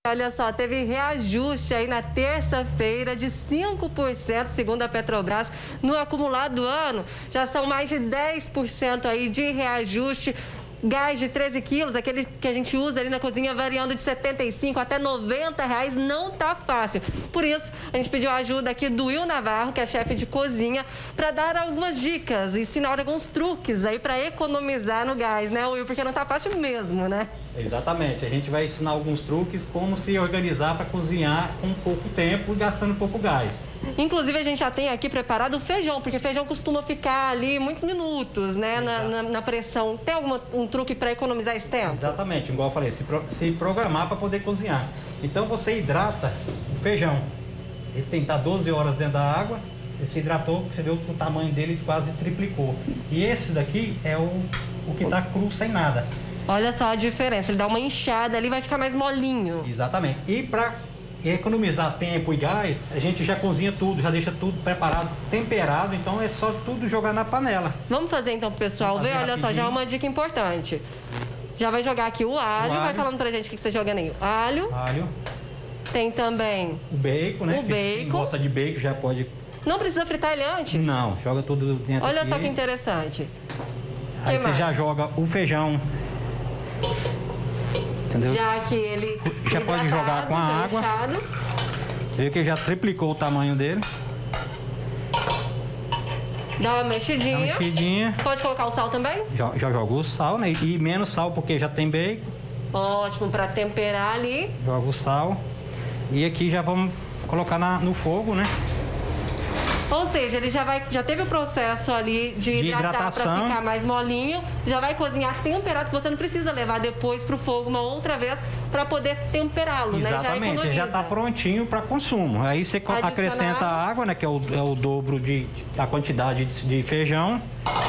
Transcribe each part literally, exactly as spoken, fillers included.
Olha só, teve reajuste aí na terça-feira de cinco por cento, segundo a Petrobras. No acumulado do ano, já são mais de dez por cento aí de reajuste. Gás de treze quilos, aquele que a gente usa ali na cozinha, variando de setenta e cinco até noventa reais, não tá fácil. Por isso, a gente pediu a ajuda aqui do Will Navarro, que é chefe de cozinha, para dar algumas dicas, ensinar alguns truques aí para economizar no gás, né, Will? Porque não tá fácil mesmo, né? Exatamente. A gente vai ensinar alguns truques, como se organizar para cozinhar com pouco tempo e gastando pouco gás. Inclusive, a gente já tem aqui preparado o feijão, porque feijão costuma ficar ali muitos minutos, né, na, na, na pressão. Tem algum um truque para economizar esse tempo? Exatamente, igual eu falei, se, pro, se programar para poder cozinhar. Então, você hidrata o feijão. Ele tem que estar doze horas dentro da água, ele se hidratou, você viu que o tamanho dele quase triplicou. E esse daqui é o, o que está cru, sem nada. Olha só a diferença, ele dá uma inchada ali, vai ficar mais molinho. Exatamente. E para economizar tempo e gás, a gente já cozinha tudo, já deixa tudo preparado, temperado, então é só tudo jogar na panela. Vamos fazer então pro pessoal ver, olha rapidinho. Só, já é uma dica importante. Já vai jogar aqui o alho, o alho. Vai falando pra gente o que você tá jogando aí. Alho. Alho. Tem também o bacon, né? O bacon. Quem gosta de bacon já pode... Não precisa fritar ele antes? Não, joga tudo dentro. Olha aqui. Só que interessante. Aí que você mais? já joga o feijão. Entendeu? Já que ele já pode jogar com a água. Inchado. Você vê que já triplicou o tamanho dele. Dá uma mexidinha. Dá uma mexidinha. Pode colocar o sal também? Já, já jogou o sal, né? E menos sal porque já tem bacon. Ótimo, para temperar ali. Joga o sal. E aqui já vamos colocar na, no fogo, né? Ou seja, ele já, vai, já teve o processo ali de, de hidratar para ficar mais molinho. Já vai cozinhar temperado, que você não precisa levar depois para o fogo uma outra vez para poder temperá-lo, né? Já Exatamente, ele já está prontinho para consumo. Aí você Adicionar... acrescenta a água, né? Que é o, é o dobro de, a quantidade de, de feijão.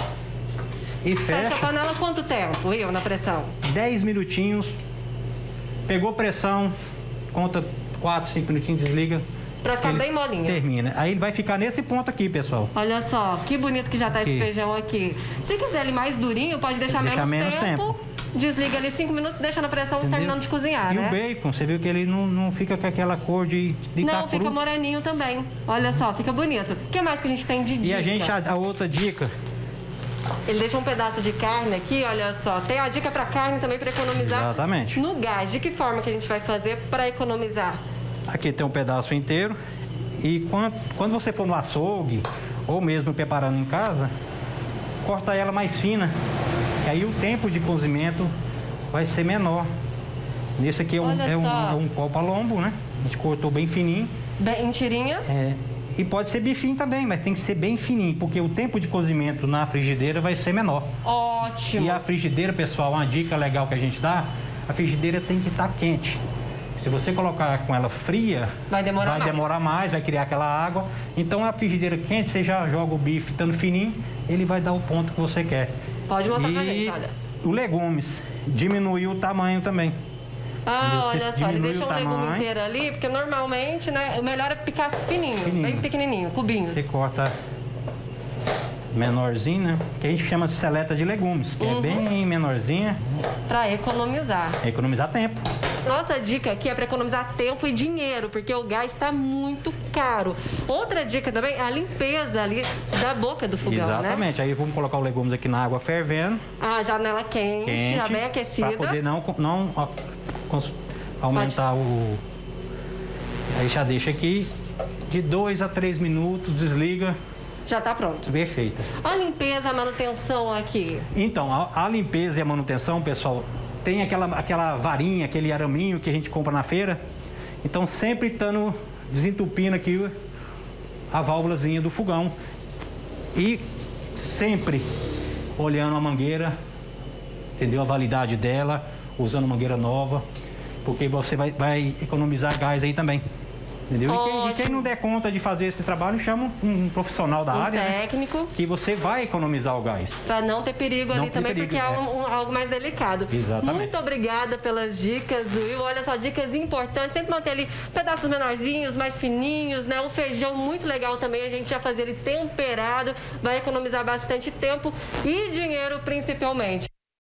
E fecha. Fecha a panela quanto tempo, Will, na pressão? dez minutinhos. Pegou pressão, conta quatro, cinco minutinhos, desliga. Pra ficar bem molinho. Termina. Aí ele vai ficar nesse ponto aqui, pessoal. Olha só, que bonito que já tá aqui. Esse feijão aqui. Se quiser ele mais durinho, pode deixar Deixa menos, menos tempo. tempo. Desliga ali cinco minutos, deixa na pressão, Entendeu? terminando de cozinhar, e né? E o bacon, você viu que ele não, não fica com aquela cor de, de Não, tá fica cru. moreninho também. Olha só, fica bonito. O que mais que a gente tem de dica? E a gente, a, a outra dica... Ele deixa um pedaço de carne aqui, olha só. Tem a dica para carne também para economizar Exatamente. no gás. De que forma que a gente vai fazer para economizar? Aqui tem um pedaço inteiro. E quando, quando você for no açougue, ou mesmo preparando em casa, corta ela mais fina, que aí o tempo de cozimento vai ser menor. Nesse aqui é um, é um, é um copa-lombo, né? A gente cortou bem fininho. Bem, em tirinhas? É, e pode ser bifinho também, mas tem que ser bem fininho, porque o tempo de cozimento na frigideira vai ser menor. Ótimo! E a frigideira, pessoal, uma dica legal que a gente dá, a frigideira tem que estar quente. Se você colocar com ela fria, vai demorar, vai mais. demorar mais, vai criar aquela água. Então, a frigideira quente, você já joga o bife estando fininho, ele vai dar o ponto que você quer. Pode mostrar e pra gente, olha. O legumes, diminuiu o tamanho também. Ah, você olha só, ele deixa um legume inteiro ali, porque normalmente, né, o melhor é picar fininho, fininho. bem pequenininho, cubinhos. Você corta menorzinho, né? Que a gente chama de seleta de legumes, que uhum. é bem menorzinha. Para economizar. Economizar tempo. Nossa dica aqui é para economizar tempo e dinheiro, porque o gás está muito caro. Outra dica também é a limpeza ali da boca do fogão, Exatamente. né? Aí vamos colocar o legumes aqui na água fervendo. A janela quente, quente já bem aquecida. Para poder não, não ó, aumentar Pode. o... Aí já deixa aqui de dois a três minutos, desliga. Já está pronto. Perfeita. A limpeza, a manutenção aqui? Então, a, a limpeza e a manutenção, pessoal... Tem aquela, aquela varinha, aquele araminho que a gente compra na feira. Então, sempre estando desentupindo aqui a válvulazinha do fogão. E sempre olhando a mangueira, entendeu? A validade dela, usando mangueira nova. Porque você vai, vai economizar gás aí também. Entendeu? E quem, e quem não der conta de fazer esse trabalho, chama um, um profissional da um área. técnico. Né? Que você vai economizar o gás. Para não ter perigo não ali também, perigo, porque é, é. Um, um, algo mais delicado. Exatamente. Muito obrigada pelas dicas, Will. Olha só, dicas importantes. Sempre manter ali pedaços menorzinhos, mais fininhos, né? O feijão muito legal também. A gente já fazer ele temperado. Vai economizar bastante tempo e dinheiro, principalmente.